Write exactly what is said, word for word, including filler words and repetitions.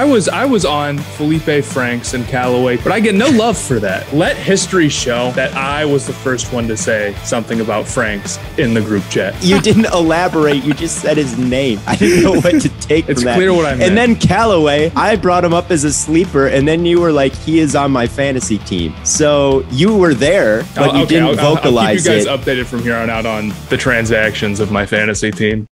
I was I was on Feleipe Franks and Callaway, but I get no love for that. Let history show that I was the first one to say something about Franks in the group chat. You didn't elaborate. You just said his name. I didn't know what to take It's from that. clear what I meant. And then Callaway, I brought him up as a sleeper, and then you were like, he is on my fantasy team. So you were there, but I'll, you okay, didn't I'll, vocalize I'll keep you guys it. updated from here on out on the transactions of my fantasy team.